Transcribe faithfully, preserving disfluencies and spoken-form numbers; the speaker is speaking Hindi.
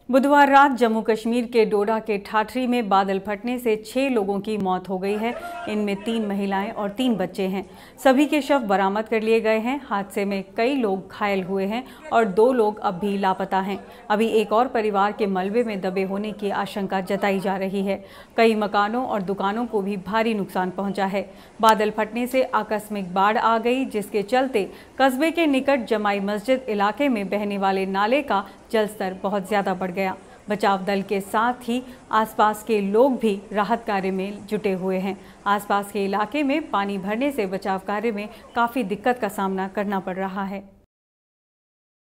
बुधवार रात जम्मू कश्मीर के डोडा के ठाठरी में बादल फटने से छह लोगों की मौत हो गई है। इनमें तीन महिलाएं और तीन बच्चे हैं। सभी के शव बरामद कर लिए गए हैं। हादसे में कई लोग घायल हुए हैं और दो लोग अब भी लापता हैं। अभी एक और परिवार के मलबे में दबे होने की आशंका जताई जा रही है। कई मकानों और दुकानों को भी भारी नुकसान पहुंचा है। बादल फटने से आकस्मिक बाढ़ आ गई, जिसके चलते कस्बे के निकट जमाई मस्जिद इलाके में बहने वाले नाले का जलस्तर बहुत ज़्यादा बढ़ गया। बचाव दल के साथ ही आसपास के लोग भी राहत कार्य में जुटे हुए हैं। आसपास के इलाके में पानी भरने से बचाव कार्य में काफ़ी दिक्कत का सामना करना पड़ रहा है।